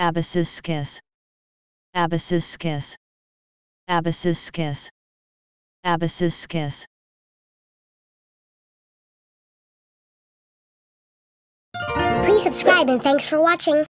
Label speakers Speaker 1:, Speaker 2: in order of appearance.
Speaker 1: abacisci, abacisci, abacisci, abacisci.
Speaker 2: Please subscribe and thanks for watching.